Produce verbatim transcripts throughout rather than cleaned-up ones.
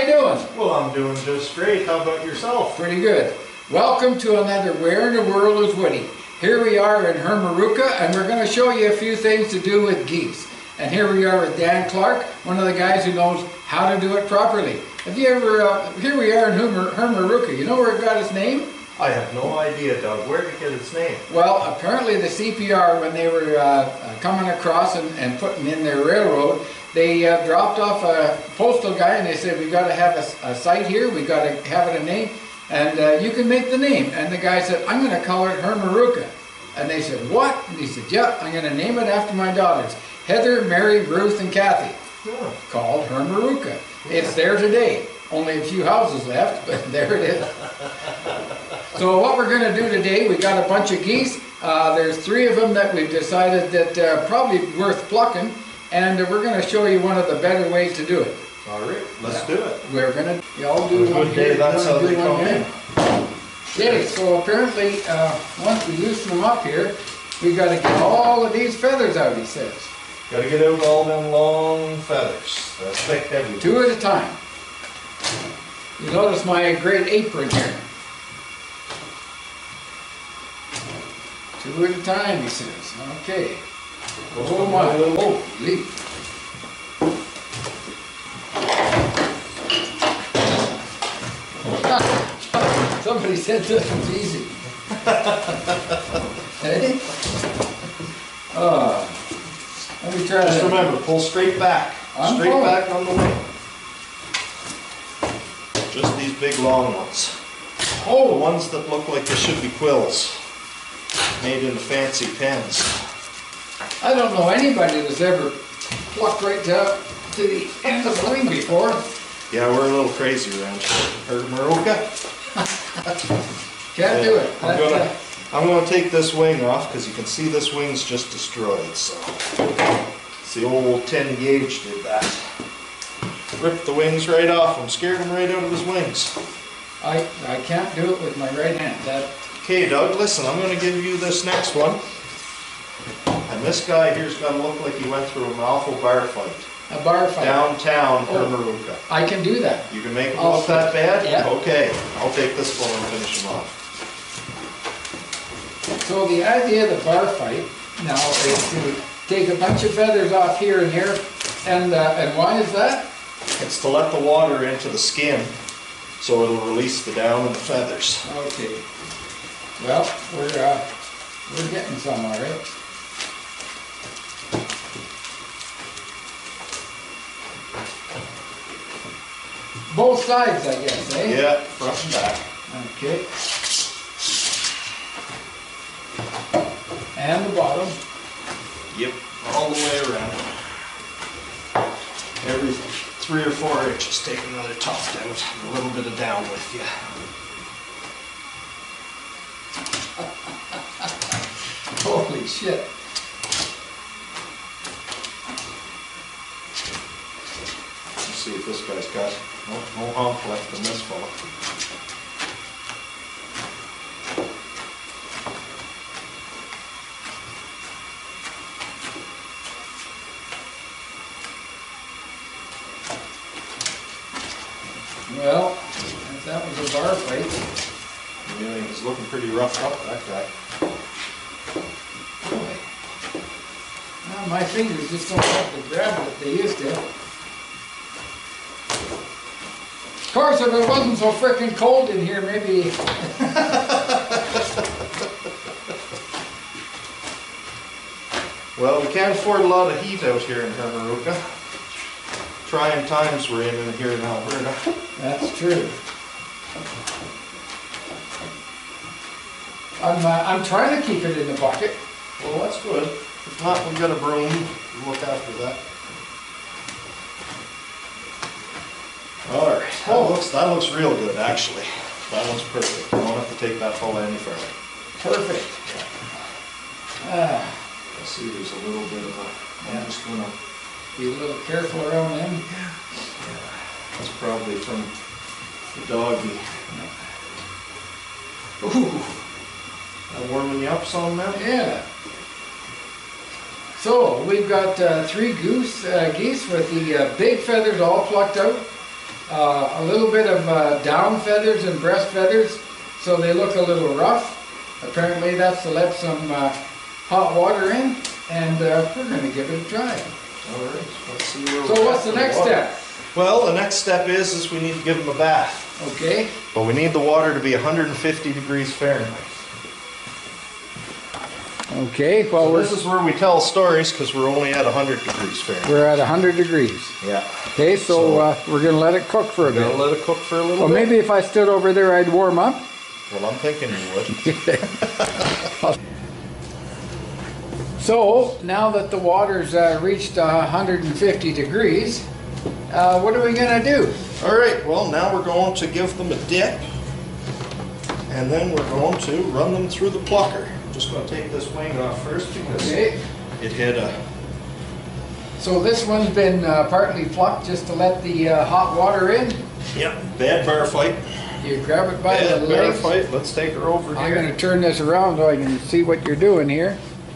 doing? Well, I'm doing just great. How about yourself? Pretty good. Welcome to another Where in the World is Woody? Here we are in Hermaruka, and we're going to show you a few things to do with geese. And here we are with Dan Clark, one of the guys who knows how to do it properly. Have you ever, uh, here we are in Hermar Hermaruka. You know where it got its name? I have no idea, Doug. Where did it get its name? Well, apparently the C P R, when they were uh, coming across and, and putting in their railroad, they uh, dropped off a postal guy and they said, we got to have a, a site here, we got to have it a name, and uh, you can make the name. And the guy said, I'm going to call it Hermaruka. And they said, what? And he said, yeah, I'm going to name it after my daughters, Heather, Mary, Ruth, and Kathy. Yeah. Called Hermaruka. It's there today. Only a few houses left, but there it is. So what we're going to do today, we got a bunch of geese. Uh, there's three of them that we've decided that uh, probably worth plucking, and uh, we're going to show you one of the better ways to do it. All right, let's yeah. do it. We're going to, y'all do on one a good here. day, that's how they come in. Okay, so apparently, uh, once we loosen them up here, we got to get all of these feathers out, he says. Got to get out all them long feathers. That's thick, heavy. Two at a time. You notice my great apron here. Two at a time, he says. Okay. Oh my, oh, leap. Somebody said this was easy. Hey? Uh, let me try Just that. remember, pull straight back. I'm straight pulling. back on the wing. Just these big long ones. Oh, the ones that look like they should be quills. Made into fancy pens. I don't know anybody that's ever plucked right to, to the end of the wing before. Yeah, we're a little crazy around here. Hermaruka. Can't do it. I'm That's, gonna, uh, I'm gonna take this wing off because you can see this wing's just destroyed. So it's the old ten gauge did that. Ripped the wings right off him, scared him right out of his wings. I I can't do it with my right hand. That. Okay, Doug, listen, I'm gonna give you this next one. And this guy here's gonna look like he went through an awful bar fight. A bar fight. Downtown Oh, Hermaruka. I can do that. You can make him I'll look that bad? Yeah. Okay, I'll take this one and finish him off. So the idea of the bar fight now is to take a bunch of feathers off here and here, and uh, and why is that? It's to let the water into the skin so it'll release the down and the feathers. Okay. Well, we're uh, we're getting some, all right. Both sides, I guess, eh? Yeah, front and back. Okay. And the bottom. Yep, all the way around. Every three or four inches, take another tuft out and a little bit of down with you. Holy shit. Let's see if this guy's got no, no hump left in this fella. Well, if that was a bar fight. Yeah, he's looking pretty roughed up, that guy. Boy. Well, my fingers just don't have to grab it like they used to. Of course, if it wasn't so frickin' cold in here, maybe... Well, we can't afford a lot of heat out here in Hermaruka. Trying times we're in, in here in Alberta. That's true. I'm, uh, I'm trying to keep it in the bucket. Well, that's good. If not, we've got a broom. We'll look after that. All right. That Oh. looks that looks real good, actually. That one's perfect. You won't have to take that fella any further. Perfect. Ah, I see there's a little bit of a. I'm just gonna. be a little careful around them. Yeah. That's probably from the doggy. Ooh. That warming you up some now? Yeah. So we've got uh, three goose uh, geese with the uh, big feathers all plucked out. uh, a little bit of uh, down feathers and breast feathers, so they look a little rough. Apparently that's to let some uh, hot water in, and uh, we're going to give it a try. All right, let's see where So what's the next step? Well, the next step is, is we need to give them a bath. Okay. But we need the water to be one hundred fifty degrees Fahrenheit. Okay, well, So we're, this is where we tell stories because we're only at one hundred degrees Fahrenheit. we're at one hundred degrees. Yeah. Okay, so, So- uh, we're going to let it cook for a We're bit. gonna let it cook for a little Well, bit. maybe if I stood over there, I'd warm up. Well, I'm thinking you would. So, now that the water's uh, reached uh, one hundred fifty degrees, uh, what are we going to do? All right, well, now we're going to give them a dip, and then we're going to run them through the plucker. I'm just going to take this wing off first because Okay. it hit a... So this one's been uh, partly plucked just to let the uh, hot water in. Yep, bad bar fight. You grab it by Bad the bar legs. fight. Let's take her over I'm here. going to turn this around so I can see what you're doing here.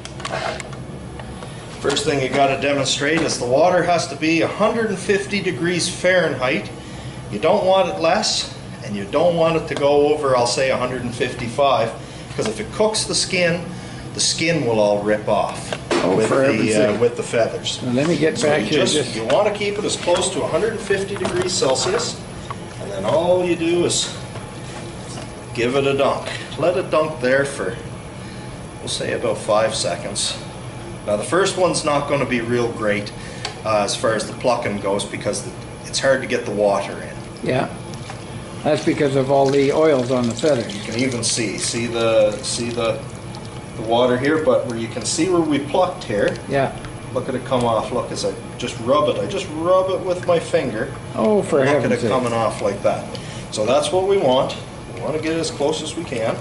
First thing you got to demonstrate is the water has to be one hundred fifty degrees Fahrenheit. You don't want it less, and you don't want it to go over, I'll say, one hundred fifty-five, because if it cooks the skin, the skin will all rip off Oh, with, for heaven's the, uh, sake. with the feathers. Now let me get So back you, here. just, Just, you want to keep it as close to one hundred fifty degrees Celsius, and then all you do is give it a dunk. Let it dunk there for, we'll say, about five seconds. Now the first one's not going to be real great uh, as far as the plucking goes because the, it's hard to get the water in. yeah. That's because of all the oils on the feathers. You can even see, see the see the the water here, but where you can see where we plucked here. Yeah. Look at it come off. Look as I just rub it. I just rub it with my finger. Oh, for Look at heaven's it sake. coming off like that. So that's what we want. We want to get as close as we can.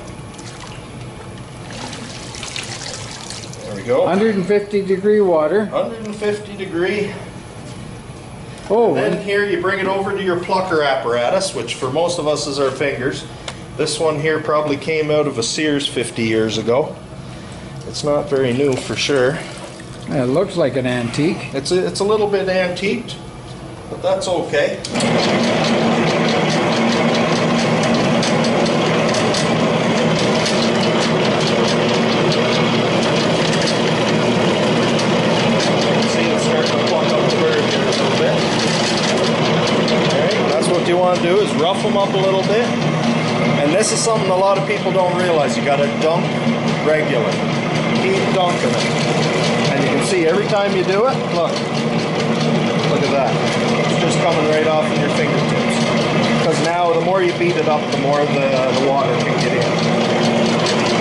There we go. one hundred fifty degree water. one hundred fifty degree. Oh, Then here you bring it over to your plucker apparatus, which for most of us is our fingers. This one here probably came out of a Sears fifty years ago. It's not very new for sure. it looks like an antique. It's a, it's a little bit antiqued, but that's okay. See it starting to pluck up the bird here a little bit. Alright, that's what you want to do is rough them up a little bit. And this is something a lot of people don't realize. You got to dunk regular. Keep dunking it. And you can see every time you do it, look. Look at that. It's just coming right off in your fingertips. Because now the more you beat it up, the more the, the water can get in.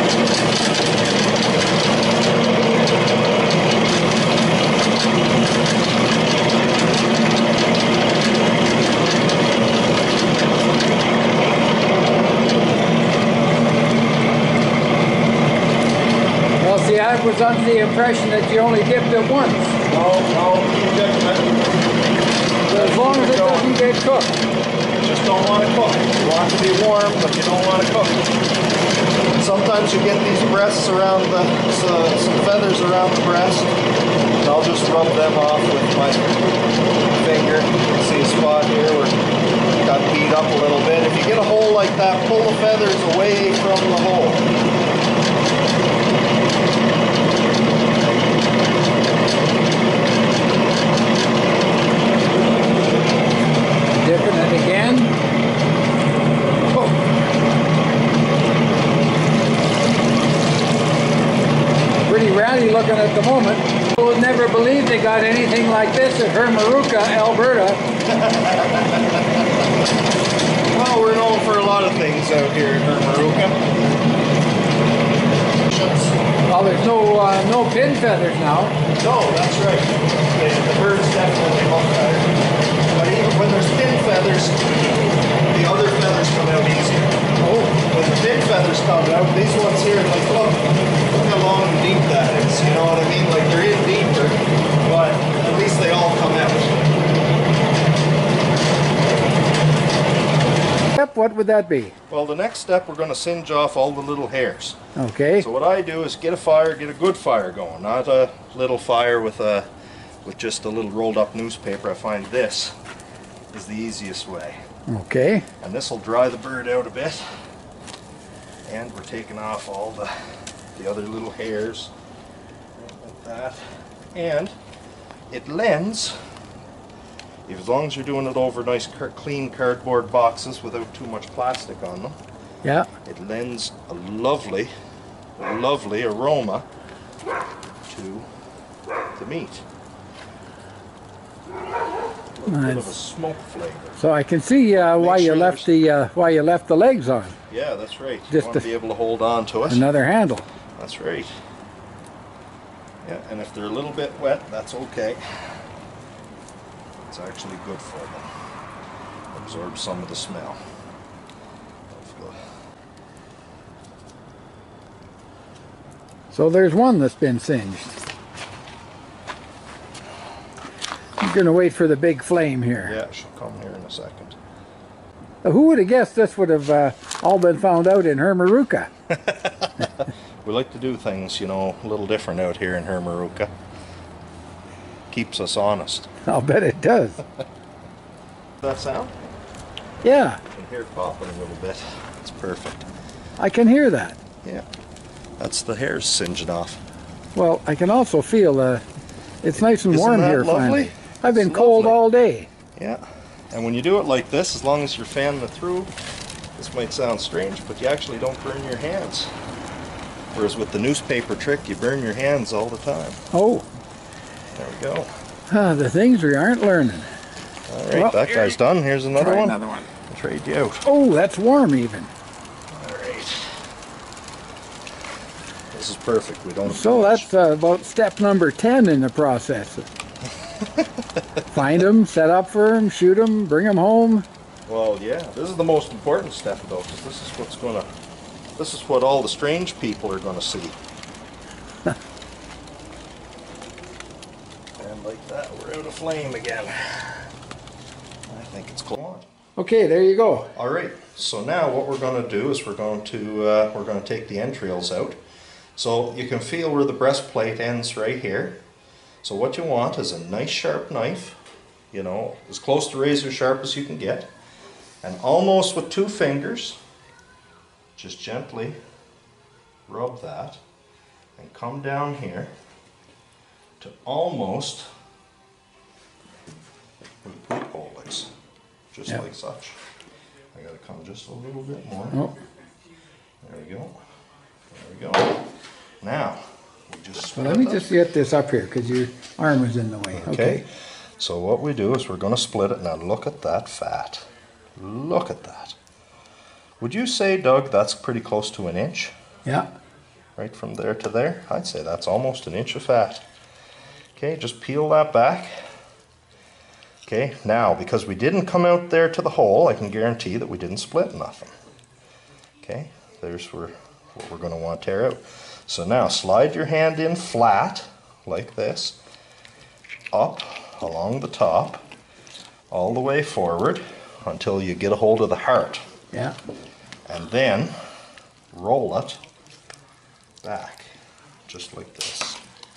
Well, see, I was under the impression that you only dipped it once. No, no, keep dipping it. But as long as it doesn't get cooked. You just don't want to cook it. You want it to be warm, but you don't want to cook it. And sometimes you get these breasts around the, uh, some feathers around the breast. And I'll just rub them off with my finger. You can see a spot here where it got beat up a little bit. If you get a hole like that, pull the feathers away from the hole. Dipping it again. Oh. Pretty rowdy looking at the moment. I would never believe they got anything like this at Hermaruka, Alberta. Well, we're known for a lot of things out here in Hermaruka. Well, there's no uh, no pin feathers now. No, that's right. The, the birds definitely look better. But even when there's pin feathers, the other feathers come out easier. Oh, when the pin feathers come out, these ones here, like look, look how long and deep that is. You know what I mean? Like they're in deeper, but at least they all come out. Yep, what would that be? Well, the next step, we're going to singe off all the little hairs. Okay. So what I do is get a fire, get a good fire going, not a little fire with a with just a little rolled up newspaper. I find this is the easiest way. Okay. And this will dry the bird out a bit. And we're taking off all the, the other little hairs like that. And it lends, as long as you're doing it over nice clean cardboard boxes without too much plastic on them. Yeah. It lends a lovely, lovely aroma to the meat. A little bit of a smoke flavor. So I can see uh, why sure you left the uh, why you left the legs on. Yeah, that's right. You Just want to be able to hold on to it. Another handle. That's right. Yeah, and if they're a little bit wet, that's okay. It's actually good for them. Absorb some of the smell. So there's one that's been singed. I'm gonna wait for the big flame here. Yeah, she'll come here in a second. Now, who would have guessed this would have uh, all been found out in Hermaruka? We like to do things, you know, a little different out here in Hermaruka. Keeps us honest. I'll bet it does. That sound? Yeah. You can hear it popping a little bit. It's perfect. I can hear that. Yeah. That's the hairs singeing off. Well, I can also feel uh, it's nice and Isn't warm that here lovely? finally. I've been It's cold lovely. all day. Yeah. And when you do it like this, as long as you're fanning it through, this might sound strange, but you actually don't burn your hands. Whereas with the newspaper trick, you burn your hands all the time. Oh. There we go. Ah, the things we aren't learning. All right, Well, that guy's done. Here's another Try one. another one. I'll trade you out. Oh, that's warm even. All right. This is perfect. We don't have So too much. that's uh, about step number ten in the process. Find them, set up for them, shoot them, bring them home. Well, yeah, this is the most important step though, because this is what's gonna, this is what all the strange people are gonna see. And like that, we're out of flame again. I think it's close. Okay, there you go. All right, so now what we're gonna do is we're going to, uh, we're gonna take the entrails out. So you can feel where the breastplate ends right here. So what you want is a nice sharp knife, you know, as close to razor sharp as you can get. And almost with two fingers, just gently rub that and come down here to almost where the peephole is, just Yep. like such. I gotta come just a little bit more. Oh. There we go. There we go. Now, we just Well, let me split just get this up here because your arm is in the way. Okay. Okay. So what we do is we're going to split it. Now look at that fat. Look at that. Would you say, Doug, that's pretty close to an inch? Yeah. Right from there to there? I'd say that's almost an inch of fat. Okay, just peel that back. Okay, now because we didn't come out there to the hole, I can guarantee that we didn't split nothing. Okay, there's where, what we're going to want to tear out. So now slide your hand in flat, like this, up along the top, all the way forward until you get a hold of the heart. Yeah. And then roll it back, just like this.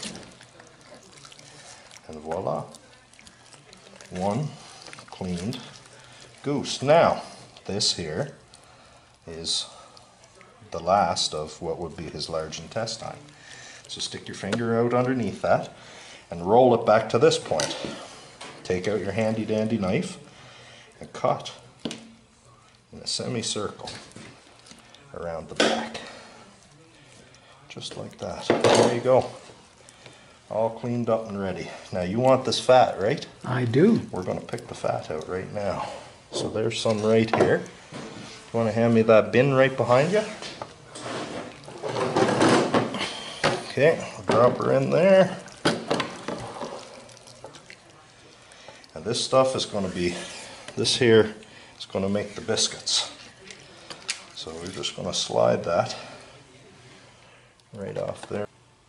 And voila, one cleaned goose. Now, this here is the last of what would be his large intestine. So stick your finger out underneath that and roll it back to this point. Take out your handy dandy knife and cut in a semicircle around the back. Just like that. There you go. All cleaned up and ready. Now you want this fat, right? I do. We're going to pick the fat out right now. So there's some right here. You want to hand me that bin right behind you? Okay, I'll drop her in there. And this stuff is going to be, this here is going to make the biscuits. So we're just going to slide that right off there.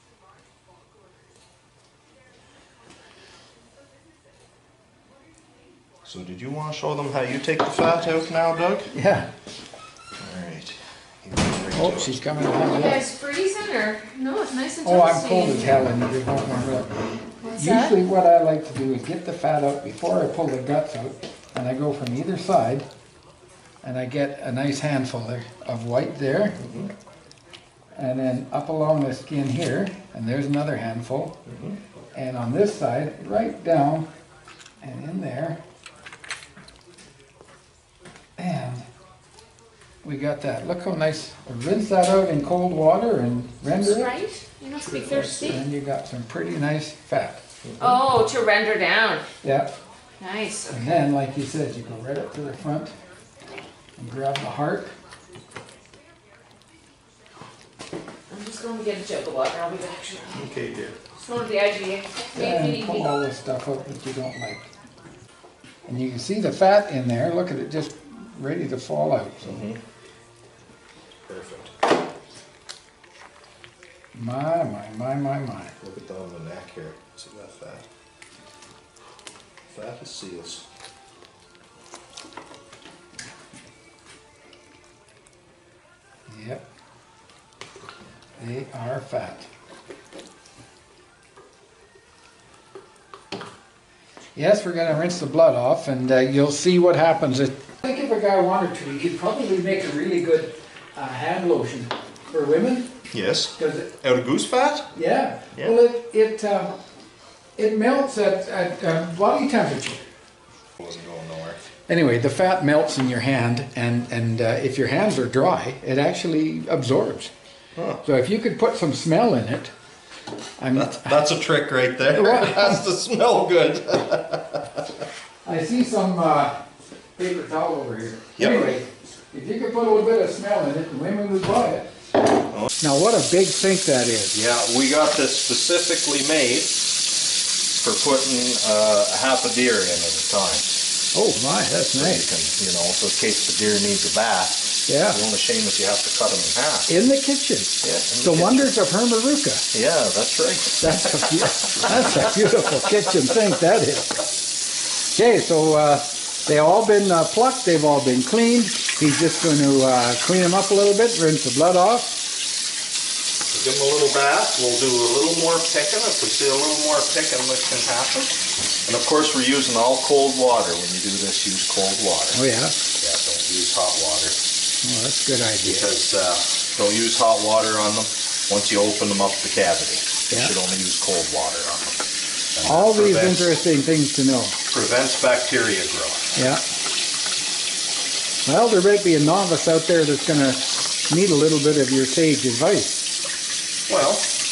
So did you want to show them how you take the fat out now, Doug? Yeah. All right. You go right Oh, to it. she's coming You along. guys freezing or no? It's nice and toasty. Oh, I'm cold as hell and you won't warm up. What's that? Usually what I like to do is get the fat out before I pull the guts out and I go from either side, and I get a nice handful there of white there, Mm-hmm. and then up along the skin here, and there's another handful, Mm-hmm. and on this side, right down and in there, and we got that. Look how nice. Rinse that out in cold water and render it, Right? You must be thirsty. and you got some pretty nice fat. Oh, to render down. Yeah. Nice. And then, like you said, you go right up to the front and grab the heart. I'm just going to get a jug of water. I'll be back shortly. Okay, dear. Just going to the I G A. And pull all the stuff out that you don't like. And you can see the fat in there. Look at it, just ready to fall out. So, Mm-hmm. Perfect. my, my, my, my, my. Look at that on the neck here. See that fat? Fat as seals. Yep. They are fat. Yes, we're going to rinse the blood off, and uh, you'll see what happens. I think if a guy wanted to, he could probably make a really good uh, hand lotion for women. Yes. Because it, Out of goose fat? yeah, Yeah. well, it it uh, it melts at at uh, body temperature. Wasn't going nowhere. Anyway, the fat melts in your hand, and and uh, if your hands are dry, it actually absorbs. Huh. So if you could put some smell in it, I'm. That's, that's a trick right there. What? It has to smell good. I see some uh, paper towel over here. Yep. Anyway, if you could put a little bit of smell in it, the women would buy it. Now, what a big sink that is. Yeah, we got this specifically made for putting uh, a half a deer in at a time. Oh my, that's So you nice. can, you know, so in case the deer needs a bath. Yeah. The only shame is you have to cut them in half. In the kitchen. Yeah, in the The kitchen. wonders of Hermaruka. Yeah, that's right. That's a, beau- that's a beautiful kitchen sink, that is. Okay, so uh, they've all been uh, plucked, they've all been cleaned. He's just going to uh, clean them up a little bit, rinse the blood off. We'll give them a little bath. We'll do a little more picking if we see a little more picking that can happen. And of course we're using all cold water. When you do this, use cold water. Oh yeah? Yeah, don't use hot water. Oh, that's a good idea. Because uh, don't use hot water on them once you open them up the cavity. You Yeah. should only use cold water on them. And All that these prevents- interesting things to know. Prevents bacteria growth. Yeah. Well, there might be a novice out there that's going to need a little bit of your sage advice. Well,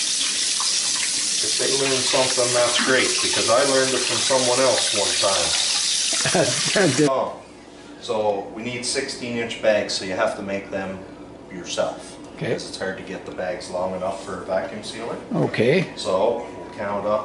if they learn something, that's great, because I learned it from someone else one time. Oh, so we need sixteen inch bags, so you have to make them yourself. Okay. Because it's hard to get the bags long enough for a vacuum sealer. Okay. So we'll count up.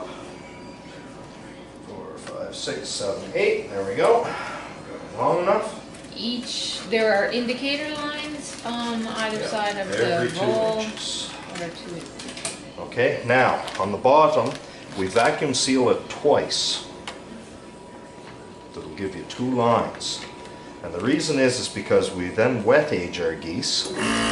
Four, five, six, seven, eight. There we go. Got it long enough. Each, there are indicator lines on either Yeah, side of every the two roll. inches. What are two inches? Okay, now on the bottom, we vacuum seal it twice. That'll give you two lines. And the reason is, is because we then wet age our geese.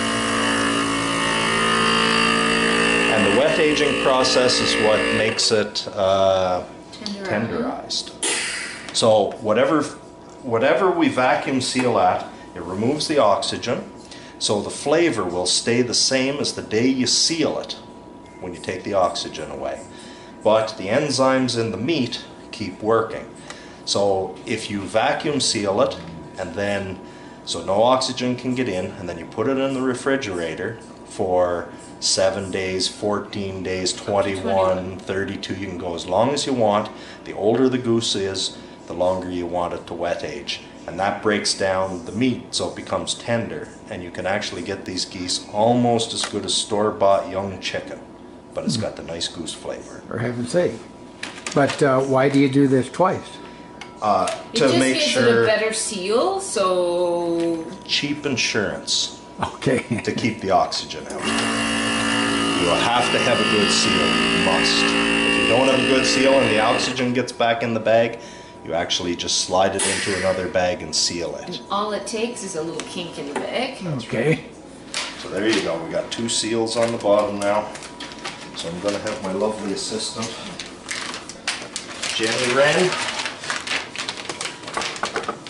And the wet aging process is what makes it uh, Tenderized. tenderized. So whatever, whatever we vacuum seal at, it removes the oxygen, so the flavor will stay the same as the day you seal it when you take the oxygen away. But the enzymes in the meat keep working. So if you vacuum seal it, and then, so no oxygen can get in, and then you put it in the refrigerator for seven days, fourteen days, twenty-one, thirty-two, you can go as long as you want. The older the goose is, the longer you want it to wet age. And that breaks down the meat so it becomes tender, and you can actually get these geese almost as good as store-bought young chicken, but it's got the nice goose flavor. For heaven's sake. But uh, why do you do this twice? Uh, It to just make gives it a sure, better seal, so cheap insurance Okay. to keep the oxygen out. You have to have a good seal, you must. If you don't have a good seal and the oxygen gets back in the bag, you actually just slide it into another bag and seal it. all it takes is a little kink in the bag. Okay. So there you go, we got two seals on the bottom now. So I'm gonna have my lovely assistant, Jenny Wren,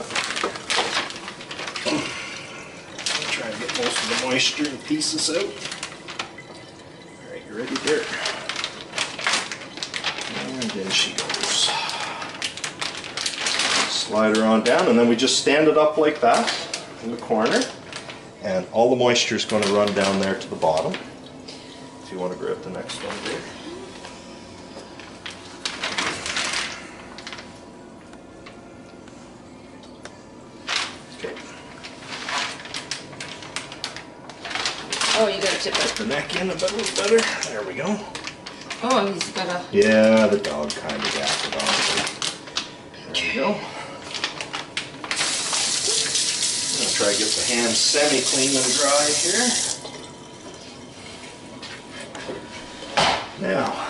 moisture and pieces out. Alright, you ready there? And in she goes. Slide her on down, and then we just stand it up like that in the corner, and all the moisture is going to run down there to the bottom. If you want to grab the next one there. Okay. Oh, you gotta tip Put it. the neck in a bit, a little better. There we go. Oh, he's gotta. Yeah, the dog kind of got it on. There we go. I'm gonna try to get the hand semi-clean and dry here. Now,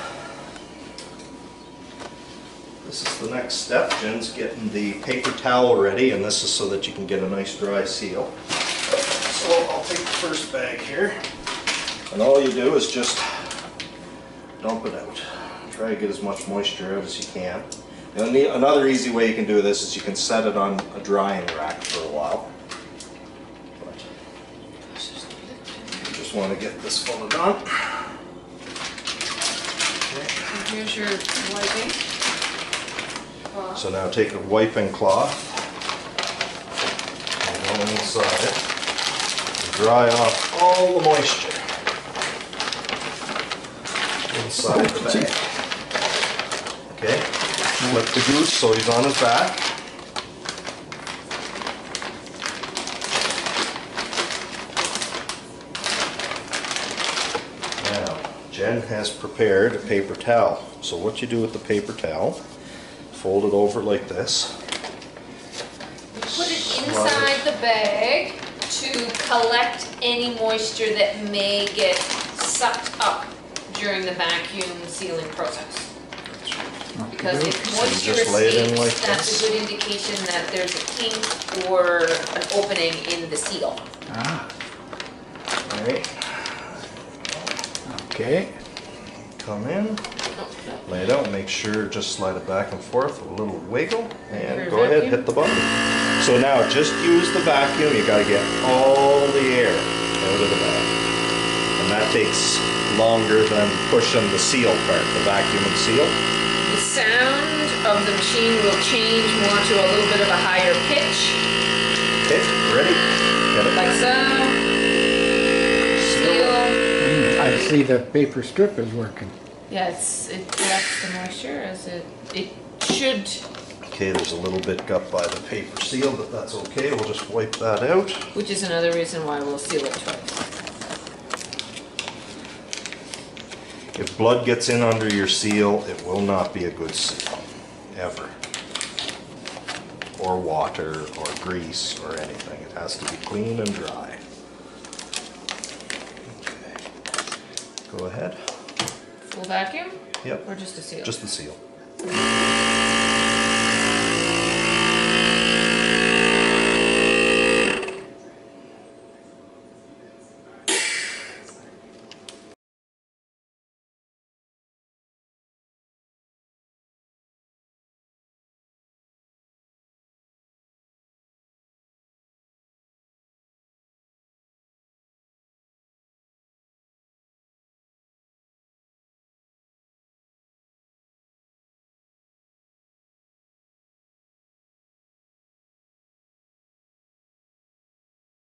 this is the next step. Jen's getting the paper towel ready, and this is so that you can get a nice dry seal. So I'll take the first bag here, and all you do is just dump it out. Try to get as much moisture out as you can. And the, another easy way you can do this is you can set it on a drying rack for a while. But you just want to get this folded on. Okay. Here's your wiping. Cloth. So now take a wiping cloth and go inside and dry off all the moisture inside the bag. Okay, flip the goose so he's on his back. Now, Jen has prepared a paper towel. So what you do with the paper towel, fold it over like this. Put it inside the bag to collect any moisture that may get sucked up during the vacuum sealing process. Because if moisture just lay it in like escapes, that's this. a good indication that there's a kink or an opening in the seal. Ah, Alright, okay. come in, lay it out, make sure, just slide it back and forth with a little wiggle, and Your go ahead, vacuum? hit the button. So now just use the vacuum, you gotta get all the air out of the bag. And that takes longer than pushing the seal part, the vacuum and seal. The sound of the machine will change more to a little bit of a higher pitch, Okay, ready? Get it. like so. Seal. I see the paper strip is working. Yeah, it's, it collects the moisture as it, it should. Okay, there's a little bit got by the paper seal, but that's okay, we'll just wipe that out. Which is another reason why we'll seal it twice. If blood gets in under your seal, it will not be a good seal, ever. Or water, or grease, or anything. It has to be clean and dry. Okay. Go ahead. Full vacuum Yep, or just a seal? just the seal.